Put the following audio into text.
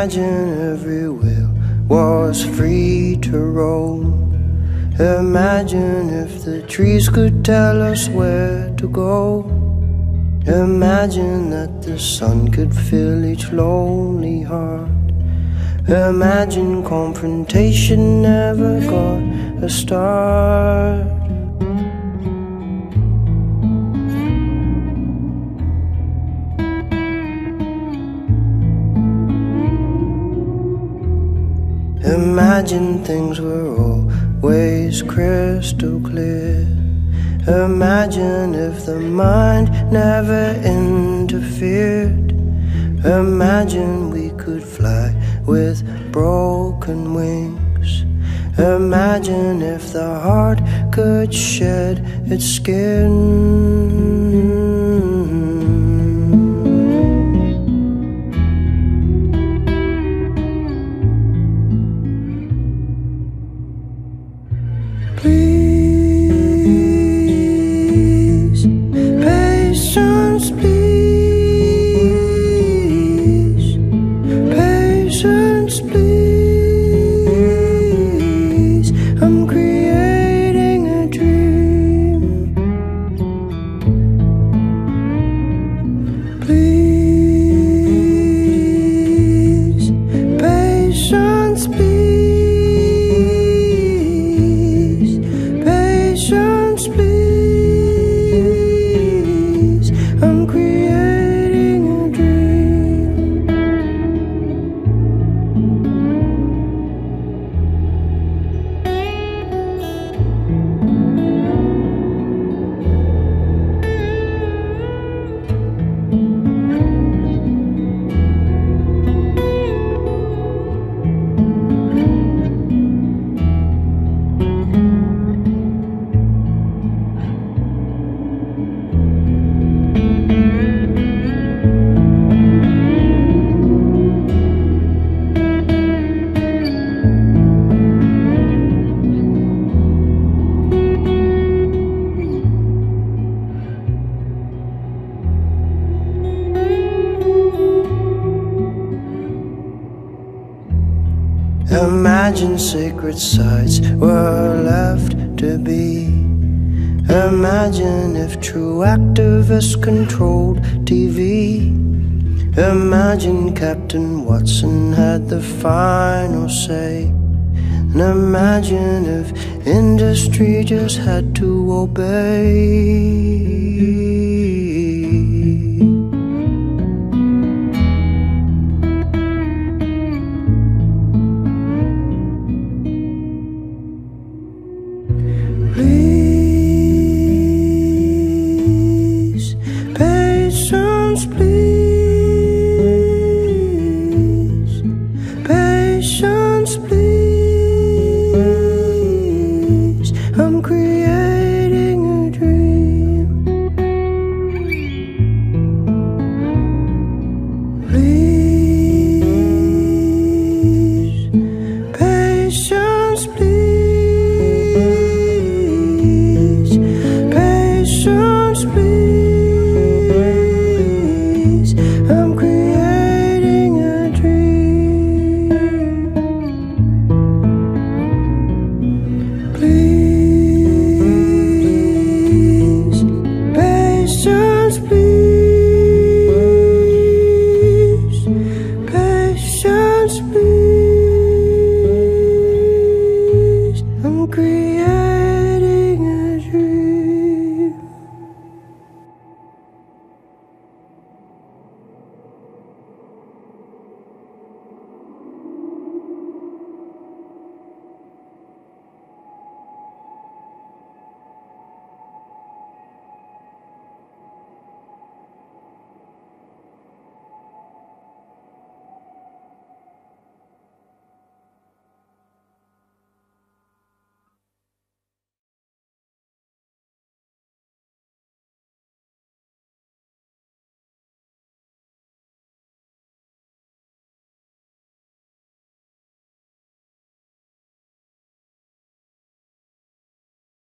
Imagine every wheel was free to roam. Imagine if the trees could tell us where to go. Imagine that the sun could fill each lonely heart. Imagine confrontation never got a start. Imagine things were always crystal clear. Imagine if the mind never interfered. Imagine we could fly with broken wings. Imagine if the heart could shed its skin. Please, patience, please, patience, please. I'm creating a dream. Please, patience, please. Patience, please. I'm creating a dream. Imagine sacred sites were left to be. Imagine if true activists controlled TV. Imagine Captain Watson had the final say. And imagine if industry just had to obey. Please, patience, please, patience, please. I'm creating a dream. Please, patience, please. Patience, please. I'm creating a dream. Please, patience, please. Patience, please. I'm creating